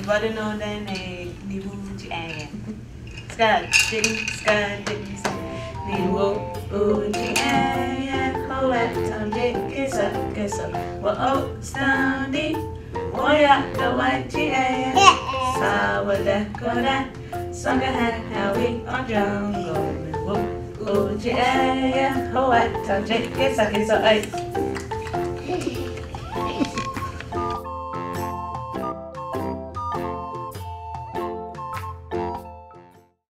Vad det nå den niveau de er. Skal det niveau de er. Poet om det gæsser. Hvor stændig. Hvor jeg der var de er. Så var det godt af. Så kan han have vi og jungle. De er. Poet om det gæsser.